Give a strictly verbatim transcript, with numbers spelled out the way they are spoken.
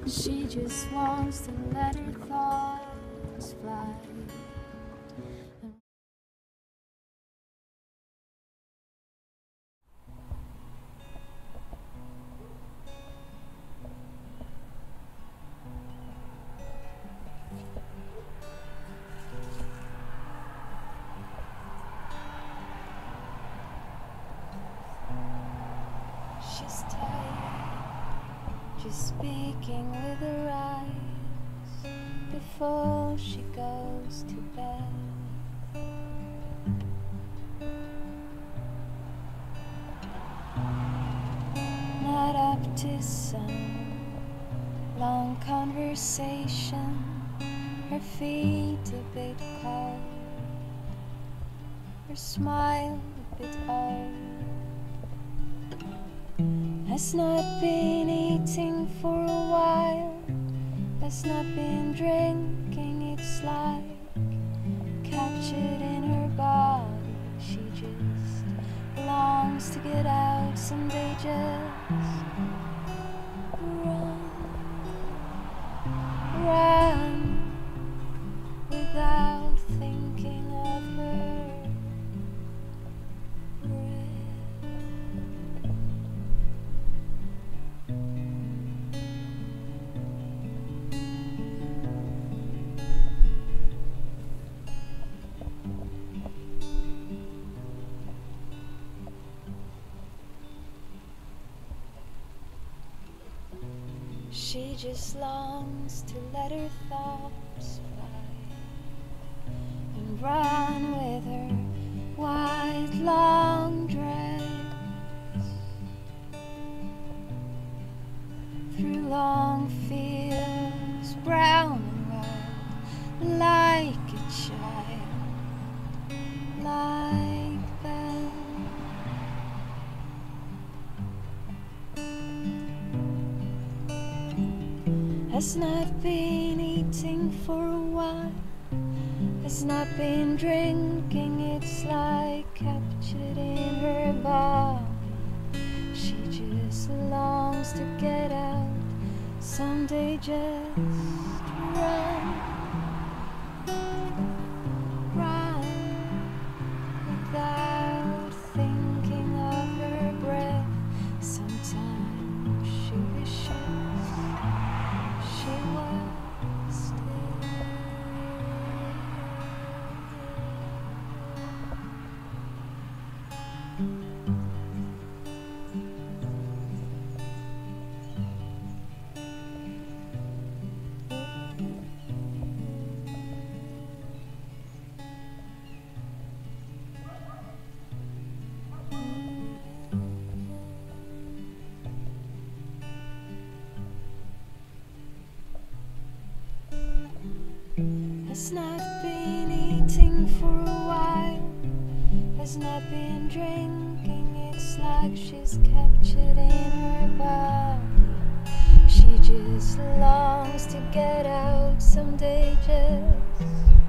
She just wants to let her thoughts fly. She's tired, just speaking with her eyes before she goes to bed. Not up to some long conversation, her feet a bit cold, her smile a bit old. Has not been eating for a while, has not been drinking, it's like captured in her body. She just longs to get out someday, just run, run, without thinking of her breath. She just longs to let her thoughts fly and run with her white long dress through long fields, brown and wild, like a child, like them. Has not been eating for a while, has not been drinking, it's like captured in her body. She just longs to get out someday, just run, run, without thinking of her breath. Sometimes she wishes she was still. Has not been eating for a while, has not been drinking, it's like she's captured in her body. She just longs to get out someday, just